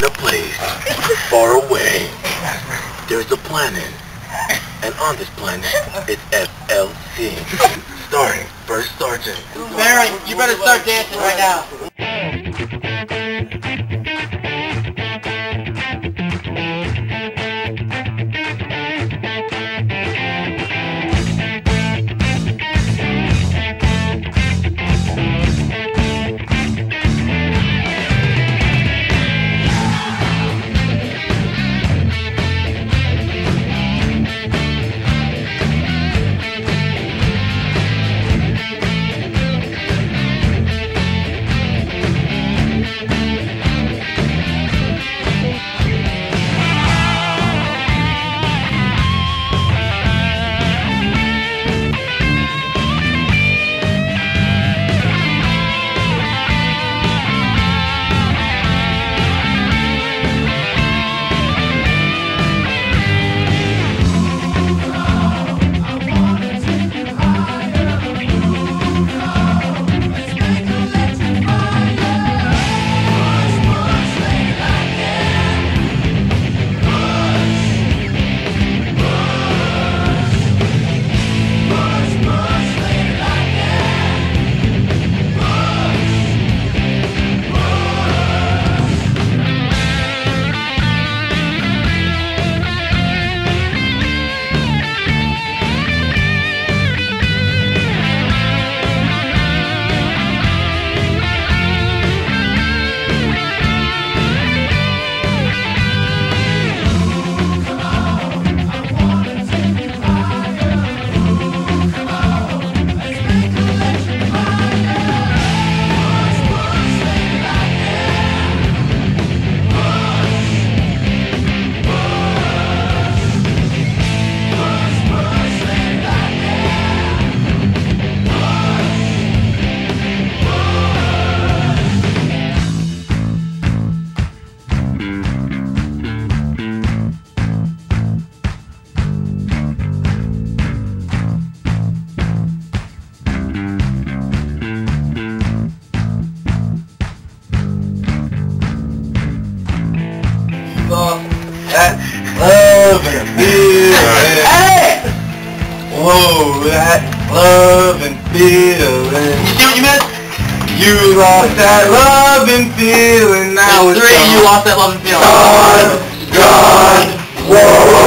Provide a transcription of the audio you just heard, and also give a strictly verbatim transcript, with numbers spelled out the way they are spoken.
In a place far away, there's a planet. And on this planet, it's F L C. Starring First Sergeant. Barry, you better start dancing right now. That love and feeling. Hey! Whoa, that love and feeling. You see what you missed? You lost that love and feeling. Now it's Three, gone. you lost that love and feeling. Gone, gone, whoa.